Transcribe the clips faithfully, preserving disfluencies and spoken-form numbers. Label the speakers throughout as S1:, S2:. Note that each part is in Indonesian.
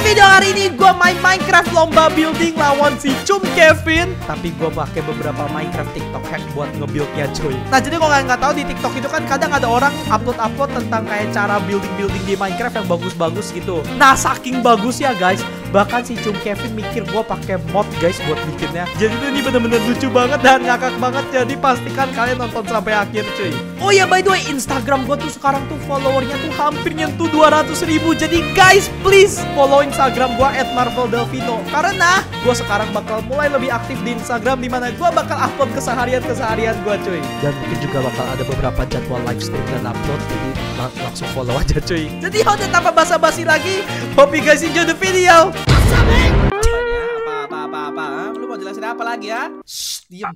S1: video hari ini gue main Minecraft lomba building lawan si Cum Kevin. Tapi gue pakai beberapa Minecraft TikTok hack buat nge-buildnya cuy. Nah jadi kalau kalian nggak tahu di TikTok itu kan kadang ada orang upload-upload tentang kayak cara building-building di Minecraft yang bagus-bagus gitu. Nah saking bagus ya guys, bahkan si Cum Kevin mikir gue pakai mod guys buat bikinnya. Jadi ini bener-bener lucu banget dan ngakak banget. Jadi pastikan kalian nonton sampai akhir cuy. Oh ya by the way, Instagram gue tuh sekarang tuh followernya tuh hampir nyentuh dua ratus ribu. Jadi guys please follow Instagram gue at marvel delvino. Karena gue sekarang bakal mulai lebih aktif di Instagram, dimana gue bakal upload keseharian-keseharian gue cuy. Dan mungkin juga bakal ada beberapa jadwal live stream dan upload. Jadi lang langsung follow aja cuy. Jadi udah tanpa basa-basi lagi, hope you guys enjoy the video.
S2: Apa-apa, lu mau jelasin apa lagi ya?
S1: Shh, diam.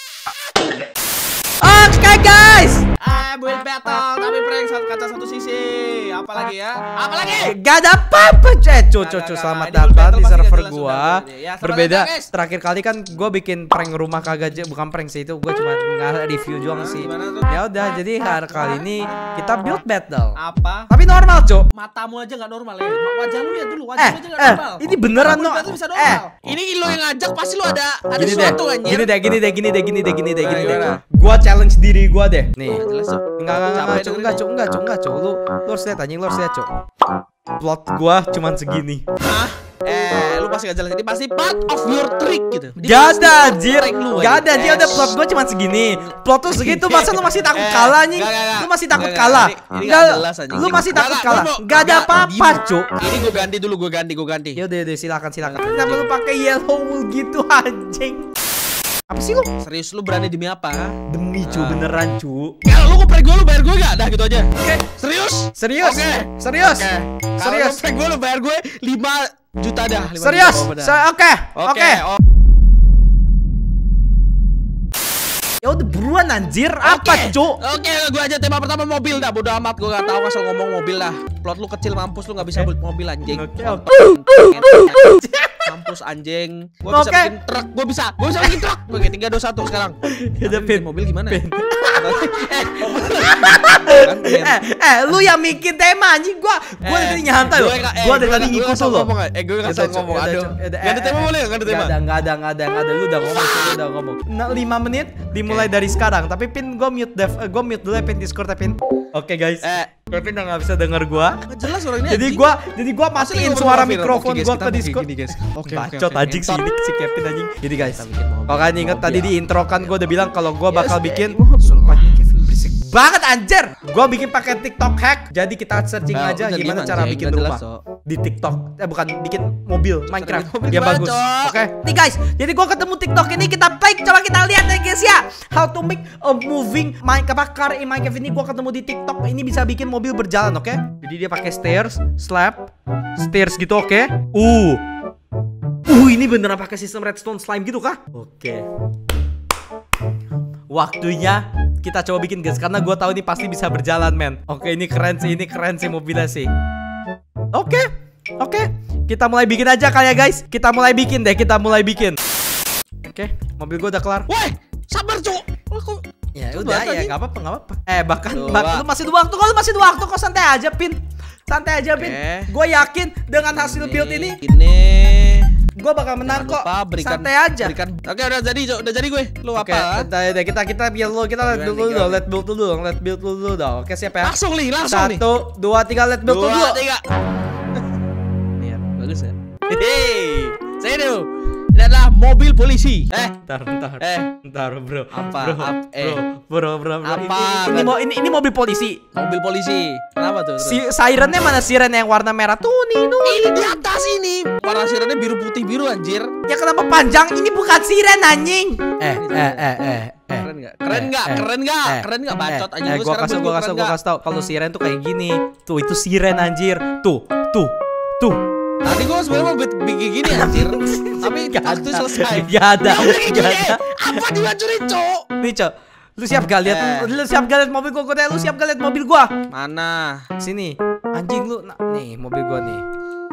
S1: Oke okay, guys,
S2: ah build battle tapi prank satu kaca satu sisi. Apa lagi ya? Apa lagi?
S1: Gak ada apa-apa cek. Cucu selamat datang di server gua. Ya, berbeda datang, terakhir kali kan gua bikin prank rumah kagak, bukan prank sih itu, gua cuma nggak review doang sih. Ya udah, jadi hari kali ini kita build battle.
S2: Apa?
S1: Tapi normal cok.
S2: Matamu aja nggak normal ya. Wajah lu ya dulu, wajah
S1: eh,
S2: lu aja nggak
S1: eh,
S2: normal.
S1: Ini beneran no.
S2: Eh, ini lo yang ngajak pasti lu ada ada
S1: gini
S2: sesuatu
S1: deh,
S2: anjir.
S1: gini deh, gini deh, gini deh, gini deh, gini deh, gini deh. Gua challenge diri gua deh. Nih. Enggak, enggak, enggak, cok, enggak, cok, enggak, cok, enggak, cok. Lu, lu harus lihat anjing, lu harus lihat, cok. Plot gua cuman segini.
S2: Hah? Eh, lu pasti gak jelas, ini pasti part of your trick gitu.
S1: Gak ada anjir, gak ada, dia udah plot gua cuman segini. Plot tuh segitu, masa lu masih takut kalah nih? Lu masih takut kalah? Enggak, lu masih takut kalah? Gak ada apa-apa, cok.
S2: Ini gua ganti dulu, gua ganti, gua ganti.
S1: Yaudah, yaudah, silakan, silakan. Kenapa lu pakai yellow wool gitu anjing? Apa sih lu?
S2: Serius lu berani demi apa?
S1: Demi cu, beneran cu.
S2: Kalau lu ngeprank gue, lu bayar gue gak? Dah gitu aja. Oke, serius?
S1: Serius?
S2: Oke,
S1: serius?
S2: Oke.
S1: Serius?
S2: Kalau ngeprank gue, lu bayar gue lima juta dah.
S1: Serius? Oke, oke. Ya udah buruan anjir, apa cu?
S2: Oke, gue aja tema pertama mobil dah. Bodo amat, gue gak tahu asal ngomong mobil dah. Plot lu kecil mampus, lu gak bisa build mobil anjing. Oke, oke. Mampus anjing. Gue bisa
S1: okay.
S2: bikin truk, gue bisa, gue bisa bikin truk. Oke, tiga dua satu sekarang.
S1: Udah pin
S2: mobil gimana?
S1: Pin. eh, eh, lu yang bikin tema anjing, gua, gua dari tadi nyantai loh. Gua dari tadi ngikut lu loh.
S2: Eh, gue ngasih ngomong, aduh. Gak ada tema boleh, gak ada tema.
S1: Gak ada, gak ada, gak ada, gak ada. Lu udah ngomong, lu udah ngomong. lima menit dimulai dari sekarang. Tapi Pin, gua mute dev, gua mute dulu ya Pin Discord ya Pin. Oke guys. Eh, Pin udah gak bisa denger gua.
S2: Jelas suaranya.
S1: Jadi gua, jadi gua matiin suara mikrofon gua ke Discord.
S2: Oke,
S1: bacot anjing sih ini si Kevin anjing. Jadi guys, kalau kalian inget tadi di intro kan gua udah bilang kalau gua bakal bikin, sumpah Kevin berisik banget anjir. Gua bikin pakai TikTok hack. Jadi kita searching aja gimana cara bikin rumah di TikTok. Eh bukan, bikin mobil Minecraft. Dia bagus. Oke. Nih guys, jadi gua ketemu TikTok ini, kita play, coba kita lihat ya guys ya. How to make a moving Minecraft car in Minecraft ini gua ketemu di TikTok. Ini bisa bikin mobil berjalan, oke? Jadi dia pakai stairs, slab, stairs gitu, oke? Uh. Uh, ini beneran pakai sistem redstone slime gitu kah? Oke. Waktunya kita coba bikin guys, karena gue tahu ini pasti bisa berjalan men. Oke, ini keren sih, ini keren sih mobilnya sih. Oke, oke, kita mulai bikin aja kali ya guys. Kita mulai bikin deh, kita mulai bikin. Oke, mobil gue udah kelar.
S2: Woi, sabar cuk.
S1: Ya udah ya, nggak apa-apa, nggak apa-apa. Eh bahkan, bahkan lu masih dua waktu, kalau lu masih dua waktu kok, santai aja Pin. Santai aja Pin. Gue yakin dengan hasil build ini,
S2: ini
S1: gue bakal menang kok.
S2: Berikan,
S1: santai aja.
S2: Berikan. Oke, udah jadi, udah jadi gue. Lu
S1: okay, apa? Oke, kita kita build dulu, kita let build dulu, let build dulu, let build dulu dong. Oke, siap ya?
S2: Langsung nih, langsung nih.
S1: Satu, dua, tiga, let build dulu.
S2: Dua, tiga. Nih, bagus ya. Hehehe. Saya dulu. Ini adalah mobil polisi. Eh,
S1: ntar, ntar,
S2: eh,
S1: ntar bro.
S2: Apa?
S1: Bro,
S2: Ap, eh,
S1: bro, bro, bro, bro.
S2: Apa?
S1: Ini, ini, ini, ini, ini mobil polisi.
S2: Mobil polisi. Kenapa tuh?
S1: Si sirennya mana, siren yang warna merah tuh nih, tuh.
S2: Ini di atas ini. Warna sirennya biru putih biru anjir.
S1: Ya kenapa panjang? Ini bukan siren anjing. Eh, eh, eh, eh.
S2: Keren nggak? Keren nggak? Keren nggak? Keren nggak bacot anjing.
S1: Eh, gua kasih, gua kasih, gua kasih tau. Kalau siren tuh kayak gini. Tuh itu siren anjir. Tuh, tuh, tuh.
S2: Tadi gua sebenarnya mau bikin gini anjir. Tapi waktu selesai.
S1: Gak ada. Gak ada.
S2: Apa dihancurin, Cok?
S1: Nih, Cok. Lu siap gak lihat? Lu siap gak lihat mobil gua? Lu siap gak lihat mobil gua?
S2: Mana?
S1: Sini. Anjing lu. Nah, nih mobil gua nih.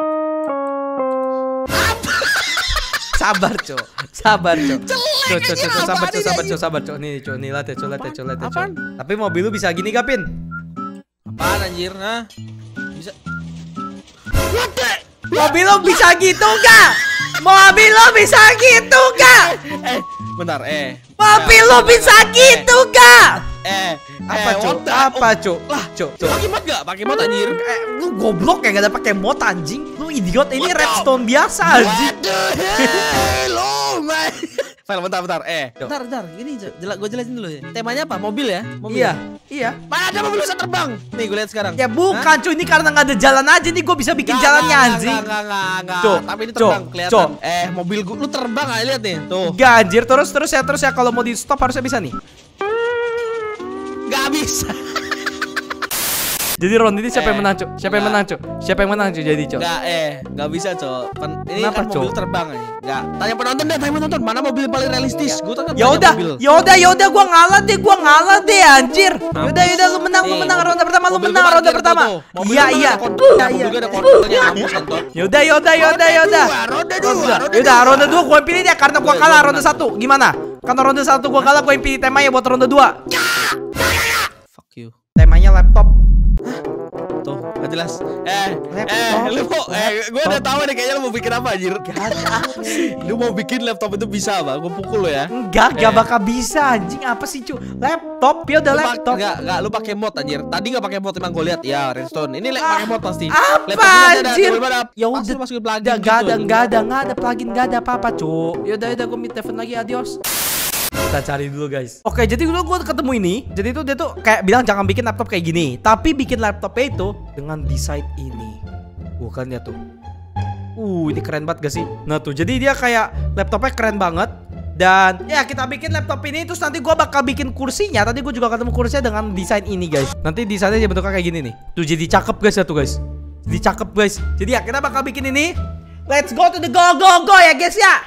S1: Sabar, Cok. Sabar, Cok. Cok, cok, cok, sabar, Cok, sabar, Cok, sabar, Cok. Nih, Cok, nih lihat ya, Cok, lihat ya, Cok, lihat ya, Cok. Tapi mobil lu bisa gini gak, Pin?
S2: Apaan anjir? Nah. Bisa. What the?
S1: Mobil lo bisa gitu gak? Mobil lo bisa gitu gak?
S2: Eh, bentar, eh.
S1: Mobil lo bisa gitu gak?
S2: Eh,
S1: Apa
S2: eh,
S1: cuk?
S2: what the-
S1: Apa cuk?
S2: Lah,
S1: Cuk,
S2: Cuk, pakai mod gak? Pakai mod anjir.
S1: Eh, lu goblok ya gak ada pakai mod anjing. Lu idiot, ini
S2: What the-
S1: redstone biasa anjing.
S2: What the hell, oh my. Fel, bentar, bentar, eh. Bentar, bentar, ini jelas, gue jelasin dulu ya. Temanya apa? Mobil ya? Mobil.
S1: Iya, iya.
S2: Mana ada mobil bisa terbang? Nih, gue lihat sekarang.
S1: Ya bukan cuy, ini karena nggak ada jalan aja nih gue bisa bikin jalannya anjing.
S2: Enggak, enggak, enggak.
S1: Cuk,
S2: Tapi ini
S1: cuk,
S2: terbang, kelihatan.
S1: cuk.
S2: Eh, mobil gue, lu terbang aja lihat nih. Tuh.
S1: Enggak anjir, terus terus ya terus ya kalau mau di stop harusnya bisa nih.
S2: Gak bisa.
S1: Jadi round ini siapa yang
S2: Eh,
S1: menang cuk? Siapa yang
S2: enggak.
S1: menang cuk? Siapa yang menang cuk jadi cuk?
S2: Enggak, eh, enggak bisa, Cok. Kan ini
S1: Kenapa,
S2: kan mobil
S1: Cok?
S2: terbang aja. Enggak. Tanya penonton deh, tanya penonton, mana mobil yang paling realistis? Gue kan
S1: Ya
S2: banyak
S1: udah,
S2: mobil.
S1: ya udah, ya udah, gua ngalah deh, gua ngalah deh anjir. Ya udah, ya udah, lu menang, lu
S2: Nih,
S1: menang ronde pertama, lu
S2: mobil
S1: menang
S2: gua
S1: ronde
S2: parkir
S1: pertama.
S2: tuh, tuh. Mobil
S1: Iya
S2: gua
S1: iya.
S2: ada kontrolnya,
S1: Iya,
S2: mobil
S1: iya.
S2: gua ada kontrolnya, mampus nonton.
S1: Ya udah, ya udah, ya udah, ya udah.
S2: Ronde dua, ronde dua, ronde
S1: Ya udah,
S2: dua.
S1: ronde dua gua yang pilih deh karena gua
S2: Gue-
S1: kalah
S2: gue
S1: ronde
S2: menang.
S1: satu. Gimana? Karena ronde satu gua kalah, gua yang pilih temanya buat ronde dua.
S2: Fuck you.
S1: Temanya laptop.
S2: Tuh, gak jelas. Eh,
S1: Laptop.
S2: eh, lu mau, eh, gue udah tahu nih kayaknya lu mau bikin apa anjir.
S1: Gak ada apa sih?
S2: Lu mau bikin laptop itu bisa apa? Gue pukul lo ya.
S1: Enggak, gak
S2: Eh.
S1: bakal bisa anjing. Apa sih cu? Laptop, ya udah
S2: Lu pak-
S1: laptop.
S2: Enggak, enggak, lu pakai mod anjir. Tadi enggak pakai mod emang gue lihat. Ya, redstone. Ini le- pakai mod pasti.
S1: Apa
S2: Laptopnya ada-
S1: anjir?
S2: tiba-tiba ada-
S1: Ya
S2: pasti
S1: udah,
S2: masukin plugin
S1: Gak,
S2: gitu.
S1: gak ada, gak ada, gak ada plugin, gak ada apa-apa cu. Yaudah, yaudah, gue minta telepon lagi, adios. Kita cari dulu guys. Oke, jadi dulu gue ketemu ini. Jadi itu dia tuh kayak bilang jangan bikin laptop kayak gini, tapi bikin laptopnya itu dengan desain ini. Bukan ya tuh. Uh, ini keren banget gak sih? Nah tuh, jadi dia kayak laptopnya keren banget. Dan ya kita bikin laptop ini, terus nanti gue bakal bikin kursinya. Tadi gue juga ketemu kursinya dengan desain ini guys. Nanti desainnya jadi bentuknya kayak gini nih. Tuh jadi cakep guys ya tuh guys. Jadi cakep guys. Jadi ya kita bakal bikin ini. Let's go to the go go go ya guys ya.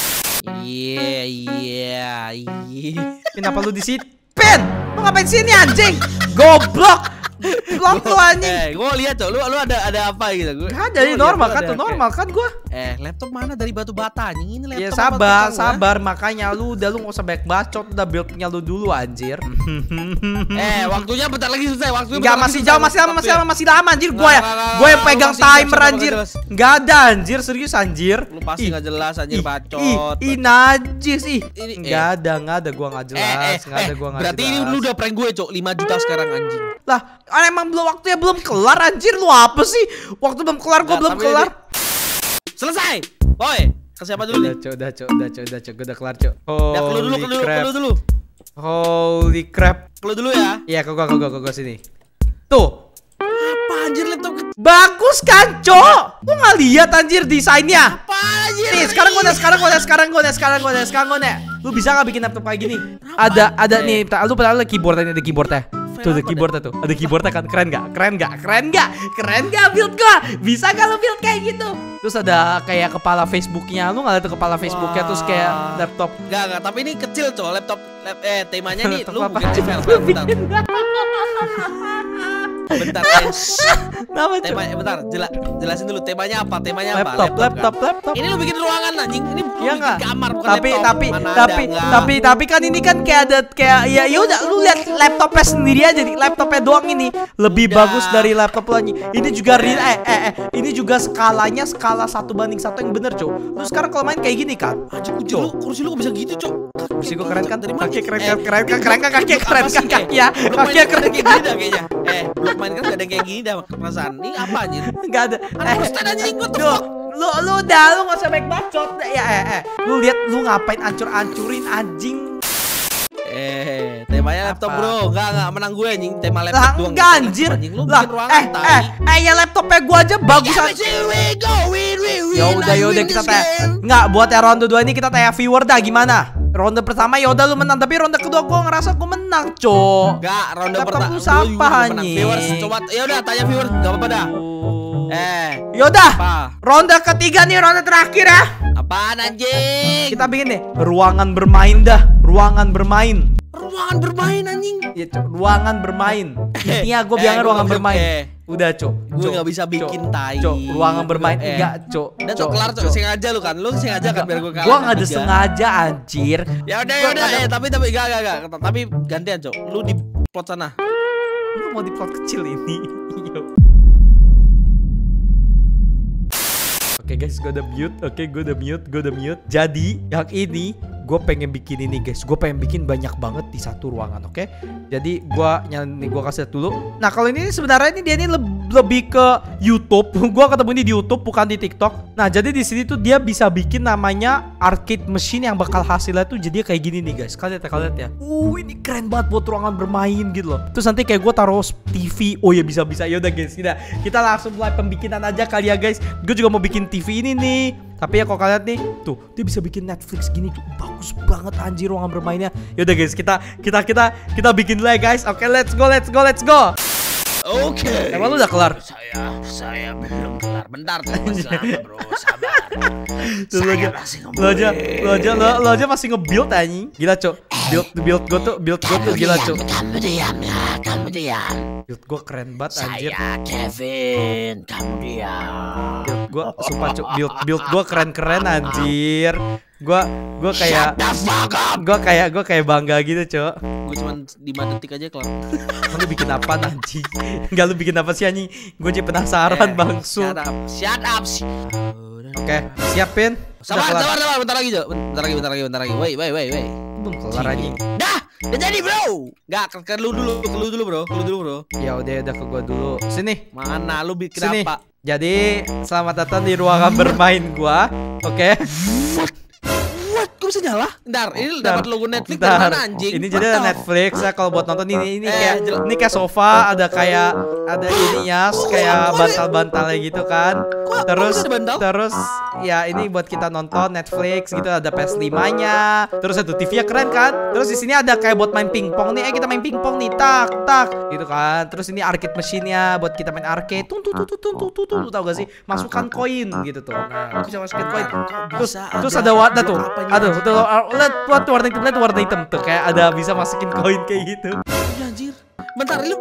S2: Iya, iya, iya.
S1: Kenapa lu di situ? Pen, lu ngapain sini anjing? Goblok. Blok lu anjing.
S2: Eh, gue lihat Cok, lu lu ada ada apa gitu? Gua-
S1: Gak jadi
S2: gua lihat
S1: normal
S2: lu
S1: kan
S2: ada
S1: tuh normal kan gua.
S2: kayak- Eh, laptop mana dari batu bata anjing? Ini laptop
S1: Ya
S2: apa
S1: sabar,
S2: tukang gua?
S1: sabar makanya lu udah lu nggak usah banyak bacot, udah build-nya lu dulu anjir.
S2: Eh, waktunya bentar lagi selesai. Waktunya
S1: Enggak,
S2: bentar
S1: masih
S2: lagi
S1: jauh,
S2: selesai
S1: masih lama,
S2: waktu
S1: masih
S2: ya.
S1: lama, masih lama anjir. Gua
S2: Nggak,
S1: ya,
S2: nggak, nggak,
S1: gua yang
S2: nggak,
S1: pegang
S2: masih nggak
S1: timer
S2: jelas,
S1: anjir.
S2: nggak jelas.
S1: Enggak ada anjir, serius anjir.
S2: Lu pasti
S1: Ih,
S2: nggak jelas anjir
S1: ih,
S2: bacot.
S1: Ih, ih najis ih.
S2: Ini-
S1: Enggak ada, enggak ada gua enggak
S2: Eh,
S1: jelas,
S2: eh,
S1: enggak ada
S2: eh,
S1: gua enggak
S2: berarti ini
S1: jelas.
S2: lu udah prank gue, Cok. lima juta sekarang anjing.
S1: Lah, ah, emang belum waktunya belum kelar anjir, lu apa sih? Waktu belum kelar gua
S2: Nggak,
S1: belum
S2: tapi
S1: kelar.
S2: Selesai. Boy, ke siapa dulu
S1: Udah,
S2: nih?
S1: cok, udah, cok, udah, cok, udah, cok, gua udah kelar, cok.
S2: Ya, ke lu dulu, ke lu, ke lu dulu.
S1: Holy crap.
S2: Ke lu dulu ya.
S1: Iya, ke gua, ke gua, ke gua sini. Tuh.
S2: Apa anjir laptop ke-
S1: Bagus kan, cok? Lu nggak lihat anjir desainnya?
S2: apa anjir?
S1: Nih, sekarang gua udah, sekarang gua udah, sekarang gua udah, sekarang gua udah, sekarang gua udah. Lu bisa nggak bikin laptop kayak gini? Ada, ada
S2: Eh.
S1: nih, ta- lu pernah lihat keyboardnya, ada keyboardnya. Tuh, ada
S2: apa
S1: keyboardnya tuh, ada keyboardnya kan, keren nggak? Keren nggak? Keren nggak? Keren nggak build gua? Bisa nggak lu build kayak gitu? Terus ada kayak kepala Facebooknya, lu nggak lihat tuh kepala Facebooknya, terus kayak
S2: Wah.
S1: laptop.
S2: Enggak, enggak, tapi ini kecil, Cok. Laptop lap, eh temanya nih
S1: Laptop
S2: lu
S1: apa?
S2: bikin Vel, Vel, bentar. Bentar, eh.
S1: Nama cok?
S2: Tema, eh, bentar, jela, jelasin dulu temanya apa? Temanya apa?
S1: Laptop, laptop,
S2: kan?
S1: laptop.
S2: Ini lu bikin ruangan anjing. Ini lu
S1: Iya
S2: bikin
S1: nggak?
S2: kamar bukan
S1: Tapi
S2: laptop.
S1: tapi
S2: Mana
S1: tapi
S2: ada, nggak?
S1: tapi tapi kan ini kan kayak ada kayak ya ya udah lu lihat laptopnya sendiri aja nih, laptopnya doang ini lebih
S2: Udah.
S1: bagus dari laptop lagi. Ini juga real eh, eh eh ini juga skalanya skala satu banding satu yang bener, Cok. Lu sekarang kalau main kayak gini kan?
S2: Anjing, kursi lu, kursi lu kok bisa gitu, Cok?
S1: Kursi gua keren kan?
S2: Dari mana?
S1: Kaki keren
S2: Eh,
S1: kan? Keren kan? Keren kan? Kaki
S2: apa
S1: keren
S2: sih?
S1: kan? Kaki ya.
S2: Eh, blok
S1: Kaki
S2: Minecraft
S1: keren
S2: ada kayak
S1: kan?
S2: gini dah kayaknya. Eh, blok Minecraft gak ada kayak gini dah perasaan. Ini apa anjir?
S1: Enggak ada.
S2: Ada Ustaz anjing, what the
S1: Duh,
S2: fuck?
S1: lu lu udah lu nggak usah baik bacot ya eh eh. Lu lihat lu ngapain ancur-ancurin anjing.
S2: Eh, temanya laptop,
S1: Apa?
S2: Bro. Enggak, enggak menang gue anjing. Tema laptop
S1: Lah
S2: doang.
S1: enggak anjir.
S2: Anjing, lu
S1: Lah
S2: bikin ruangan
S1: eh
S2: tai.
S1: eh eh ya laptopnya gua aja bagus
S2: Ya,
S1: aja.
S2: we go, win, win, win.
S1: Ya udah ya udah kita tanya. Enggak, buat ya ronde dua ini kita tanya viewer dah gimana? Ronde pertama ya udah lu menang, tapi ronde kedua gua ngerasa gua menang, Cok.
S2: Enggak, ronde
S1: Laptop
S2: pertama.
S1: lu sampah, anjing.
S2: Viewers, coba ya udah tanya viewers, enggak apa-apa dah. Eh,
S1: Yaudah,
S2: apa?
S1: ronde ketiga nih, ronde terakhir ya.
S2: Apaan anjing?
S1: Kita bikin nih ruangan bermain dah, ruangan bermain.
S2: Ruangan bermain anjing.
S1: Ya, Cok, ruangan bermain. Intinya gue
S2: Eh,
S1: bilangnya
S2: gua
S1: ruangan
S2: nggak bisa-
S1: bermain.
S2: eh.
S1: Udah, Cok.
S2: Gue
S1: Cok,
S2: nggak bisa bikin
S1: Cok,
S2: tai.
S1: Cok, ruangan bermain
S2: Eh.
S1: enggak, Cok.
S2: Udah Cok, kelar Cok, sengaja lu kan. Lu sengaja kan biar gue kalah.
S1: Gua enggak ada
S2: Tiga.
S1: sengaja anjir.
S2: Ya udah
S1: Gua
S2: ya udah
S1: nggak ada-
S2: eh tapi tapi enggak enggak enggak. Tapi gantian, Cok. Lu di plot sana.
S1: Lu mau di plot kecil ini. Yo. Oke guys, gue udah mute. Oke, gue udah mute, gue udah mute. Jadi yang ini gue pengen bikin ini guys. Gue pengen bikin banyak banget di satu ruangan. Oke. Jadi gue nyanyi, gue kasih lihat dulu. Nah kalau ini sebenarnya ini dia ini le lebih ke YouTube. Gue ketemu ini di YouTube bukan di TikTok. Nah jadi di sini tuh dia bisa bikin namanya arcade machine yang bakal hasilnya tuh jadi kayak gini nih guys. Kalian lihat ya, kalian lihat ya. Uh ini keren banget buat ruangan bermain gitu loh. Terus nanti kayak gue taruh T V. Oh ya bisa bisa. Yaudah guys, kita kita langsung mulai pembikinan aja kali ya guys. Gue juga mau bikin T V ini nih. Tapi ya kalau kalian lihat nih, tuh dia bisa bikin Netflix gini tuh bagus banget anjir ruangan bermainnya. Yaudah guys, kita kita kita kita bikin dulu ya guys. Oke, let's go, let's go, let's go.
S2: Oke. Okay.
S1: Emang lu udah kelar?
S2: Saya saya belum kelar. Bentar tuh masih lama bro, sabar.
S1: Tuh, lo aja, lo aja, lo aja, lo, lo aja masih nge-build anjing. Gila cok, build build gue tuh, build gue tuh gila cok.
S2: Kamu diam ya, kamu diam.
S1: Build gue keren banget anjir.
S2: Saya Kevin, kamu diam.
S1: Build gue, sumpah cok, build build gue keren-keren anjir. Gue gue kayak, gue kayak gue kayak bangga gitu cok.
S2: Gue cuma lima detik aja kelar.
S1: Lu bikin apa anjing? Enggak, lu bikin apa sih anjing? Gue jadi penasaran
S2: Eh,
S1: bangsu.
S2: Shut up, shut up.
S1: Oke, siapin.
S2: Sabar, sabar, sabar, bentar lagi, Jo. Bentar lagi, bentar lagi, bentar lagi. Wait, wait, wait, wait.
S1: Belum kelar anjing.
S2: Dah, udah jadi, bro. Enggak, ke, ke lu dulu, ke lu dulu, bro. Ke lu dulu, bro.
S1: Ya udah udah ke gua dulu. Sini.
S2: Mana lu bikin
S1: Sini.
S2: apa?
S1: Jadi, selamat datang di ruangan bermain gua. Oke.
S2: What? Kok bisa nyala? Bentar, ini
S1: Bentar.
S2: dapat logo Netflix
S1: Bentar.
S2: dari mana anjing?
S1: Ini jadi ada Netflix ya kalau buat nonton ini ini
S2: Eh,
S1: kayak
S2: jel-
S1: ini kayak sofa, ada kayak ada ininya kayak bantal-bantalnya gitu kan.
S2: Kok-
S1: Terus
S2: kok ada bantal?
S1: terus ya ini buat kita nonton Netflix gitu, ada P S lima-nya. Terus ada T V-nya keren kan? Terus di sini ada kayak buat main pingpong nih. Eh kita main pingpong nih, tak tak gitu kan. Terus ini arcade machine-nya buat kita main arcade. Tung tung tung tung tung tung tung. Lu tahu gak sih? Masukkan koin gitu tuh. Nah, bisa masukin koin. Terus terus ada warna tuh. Aduh, tuh lihat lihat warna hitam, lihat warna hitam tuh kayak ada bisa masukin koin kayak gitu.
S2: Ya, anjir. Bentar, lu.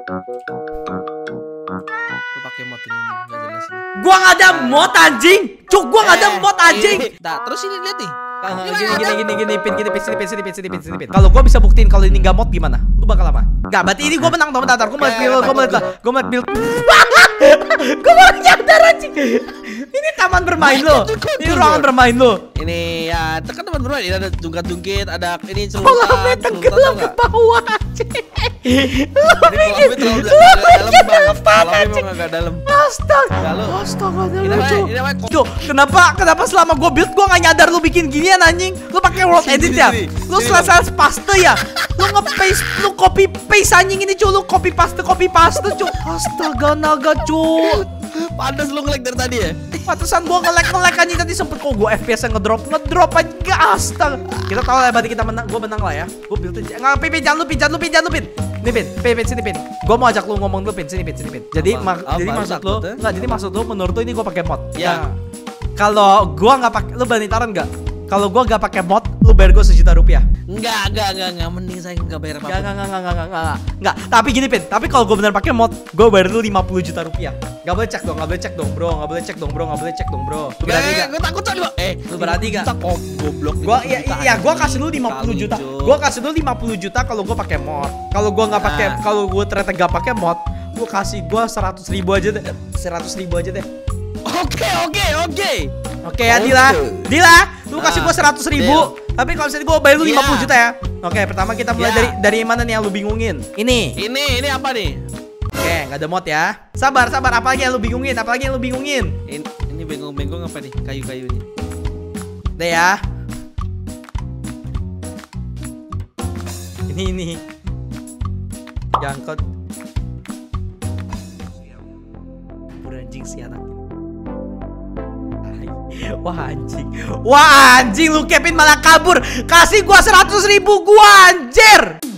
S2: Lu pakai mod ini enggak jelas ini.
S1: Gua nggak ada mod anjing. Cuk, gua nggak ada
S2: Eh,
S1: mod anjing.
S2: ini. Nah, terus ini lihat nih.
S1: Gini gini gini gini pin gini pin sini pin sini pin sini pin sini pin. Kalau gua bisa buktiin kalau ini nggak mod gimana? Lu bakal apa? Nggak, berarti ini gua menang dong. Bentar, gua mau
S2: Eh,
S1: build, gua mau
S2: takut
S1: gua mau build. Gua mau nyadar anjing. Ini taman bermain lo. Ini ruangan bermain lo.
S2: Ini ya, tekan teman bermain. Ini ada jungkat-jungkit, ada ini
S1: Kolamnya
S2: celutan.
S1: tenggelam ke bawah anjing. Lu
S2: Ini
S1: bikin
S2: kolamnya terlalu
S1: lu
S2: dalam
S1: bikin
S2: banget.
S1: apa
S2: Kolamnya
S1: anjing?
S2: emang agak dalam.
S1: Astaga.
S2: Enggak, lu.
S1: Astaga,
S2: Ini namanya,
S1: lucu.
S2: ini namanya
S1: Cuk, kenapa kenapa selama gue build gue gak nyadar lu bikin ginian anjing? Lu pakai world
S2: Sini,
S1: edit
S2: sini,
S1: ya?
S2: sini.
S1: Lu
S2: Sini,
S1: selesai paste ya? Lu nge-paste, lu copy paste anjing ini cu, lu copy paste copy paste cu. Astaga naga cu.
S2: Pantas lu nge-lag dari tadi ya?
S1: Pantesan gua nge-lag nge-lag anjing tadi sempet kok gua F P S-nya ngedrop ngedrop aja. Astaga. Kita tahu lah berarti kita menang, gua menang lah ya. Gua build aja. Enggak, Pin, Pin, jangan lu Pin, jangan lu Pin, jangan lu Pin. Nih Pin, Pin, Pin, sini Pin. Gua mau ajak lu ngomong dulu Pin, sini Pin, sini Pin. Jadi
S2: Apa?
S1: mak
S2: Apa?
S1: jadi maksud lu,
S2: Takut, ya?
S1: enggak, jadi maksud lu menurut lu ini gua pakai mod.
S2: Ya.
S1: Nah, kalau gua nggak pakai, lu berani taruhan nggak? Kalau gua nggak pakai mod, lu bayar gua sejuta rupiah.
S2: Enggak, enggak, enggak, enggak. Mending saya enggak bayar
S1: Enggak,
S2: apa-apa.
S1: enggak, enggak, enggak, enggak, enggak, enggak. Tapi gini Pin, tapi kalau gua bener pakai mod, gua bayar lu lima puluh juta rupiah. Gak boleh cek dong, gak boleh cek dong bro, gak boleh cek dong bro, gak boleh cek dong bro. Lu berani gak?
S2: Gue takut tadi, Bang. Eh,
S1: Lu berani gak?
S2: Kita kok goblok.
S1: Gua iya iya gua kasih lu lima puluh juta. Gua kasih lu lima puluh juta kalau gua pakai mod. Kalau gua nggak pakai,
S2: Nah.
S1: kalau gua ternyata nggak pakai mod, gua kasih gua seratus ribu aja deh. seratus ribu aja deh.
S2: Oke, oke, oke.
S1: Oke ya,
S2: Oke.
S1: Dila. Dila, lu
S2: Nah,
S1: kasih gua seratus ribu. Tapi kalau misalnya gua bayar lu
S2: Iya.
S1: lima puluh juta ya. Oke, pertama kita mulai
S2: Iya.
S1: dari dari mana nih yang lu bingungin? Ini.
S2: Ini, ini apa nih?
S1: Oke, nggak ada mod ya. Sabar, sabar. Apalagi yang lu bingungin? Apalagi yang lu bingungin?
S2: Ini, ini bengong-bengong apa nih? Kayu-kayu nih.
S1: Deh ya. Ini ini. Jangkut. Beranjing si anak. Wah anjing. Wah anjing lu Kevin malah kabur. Kasih gua seratus ribu gua anjir.